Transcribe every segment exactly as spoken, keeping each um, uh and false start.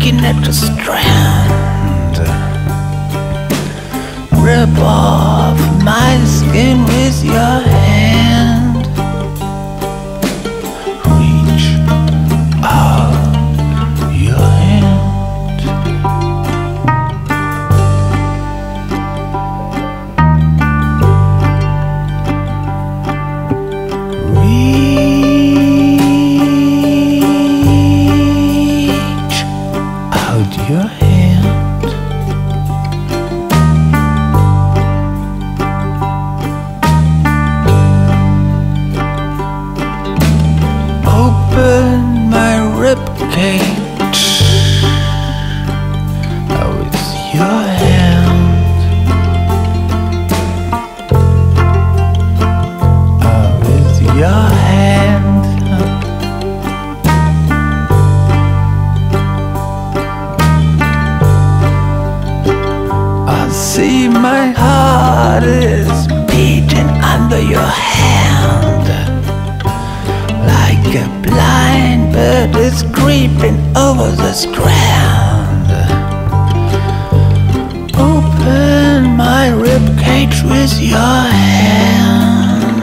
breaking at the strand. Rip off my skin with your hand. Reach out your hand. Reach out your hand. Open my ribcage with your hand. With your hand. I see my heart is beating under your hand. Like a blind bird is creeping over the strand. Open my ribcage with your hand.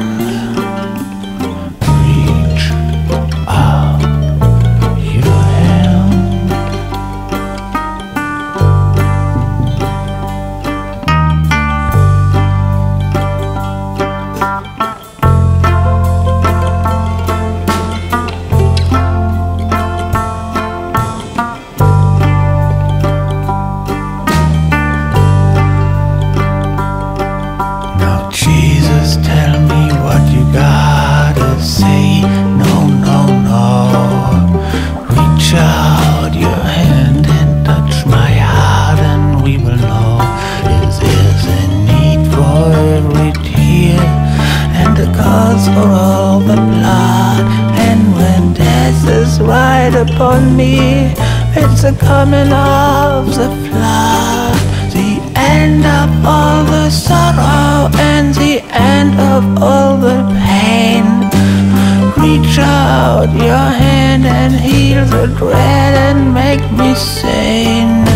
Reach out your hand. Jesus, tell me what you gotta say. No, no, no. Reach out your hand and touch my heart, and we will know is there's a need for every tear, and a cause for all the blood. And when death is right upon me, it's the coming of the flood. The end of all the sorrow and the end of all the pain. Reach out your hand and heal the dread and make me sane.